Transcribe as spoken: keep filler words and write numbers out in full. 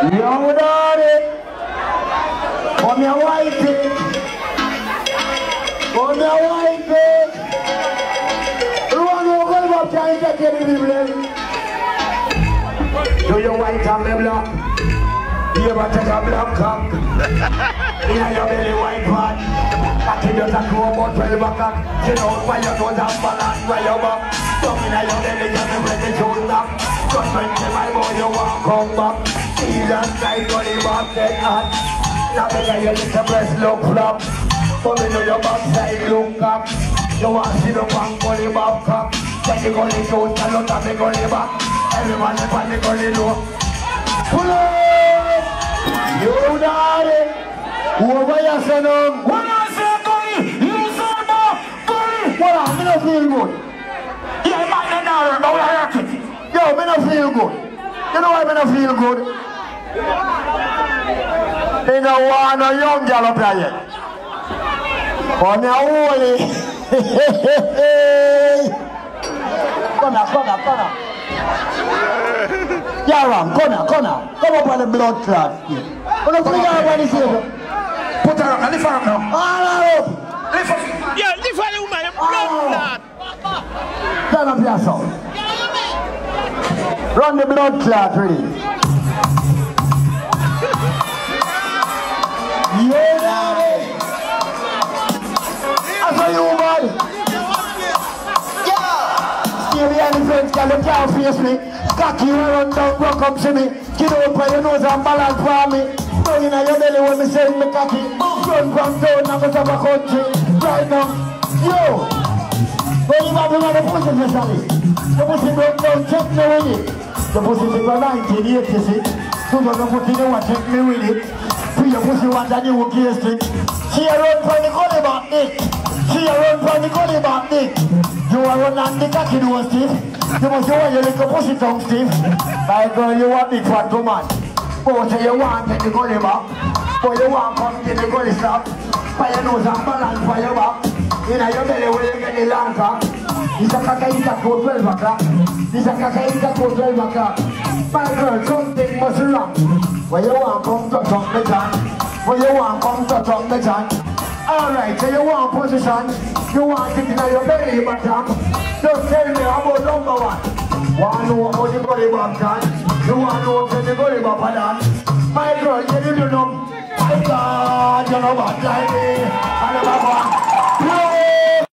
Yo, daddy. Come here, whitey. Come here, whitey. Run over the back and take care of the people. Do you white and the black? You ever take a black cock? In your belly white man. That you just a crow about twelve o'clock. You know why your toes and balance where you back. Come in your belly just to break the shoulder. Just when you my boy you want come back. Jesus Christ Gully Bop dead hot. Now because your little breast look flop. Come in your backside look up. You want to see the one Gully Bop cock. Take the Gully toes and look at the Gully Bop. Everyone up on the Gully low. Pull up! You daddy! Over your son on! When I say Gully, you say no! Gully! What up? Me not feel good. Yeah, I might not know, but we are hurting. Yo, me not feel good. You know why me not feel good? They don't want no young girl up here yet. But me a holy. Come now, come now, come now. Yeah, Ram, come now, come now. Come up on the blood clot. Come on, bring her up on the table. Put her up, lift her up now. All right, up. Lift her. Yeah, lift her, woman, the blood clot. Turn up your sound. Run the blood clot, ready. Yeah, daddy. I saw you, man. Stay behind the fence, girl, you can't face me. Cocky run down, go come to me. Get up by your nose and balance for me. Down in your belly when me send me cocky. Run from down, I'm going to have a country. Right now, yo. When you have the pussy specialist, the pussy don't down, check me with it. The pussy is for nineteen eighty-six. So don't put in the one, check me with it. Put your pussy one that you will kiss it. She a run from the Gully Bop dick. She a run from the Gully Bop dick. You a run on the cocky nose stiff. You must want your little pussy tongue stiff. My girl, you want big fat woman. But say you want in the Gully Bop. But you want come in the Gully stop. For your nose and balance for your back. In your belly where you get the long cock. This a caca is a code twelve o'clock. This a caca is a code twelve o'clock. My girl, something must wrong. Where you want come touch on the jam. Where you want come touch on the jam. Alright, so you want position. You want it in your belly bottom. Just tell me about number one. Want to know about the Gully Bop can. You want to know about the Gully Bop dance. My girl, you didn't know. My God, you know about like me. I never want.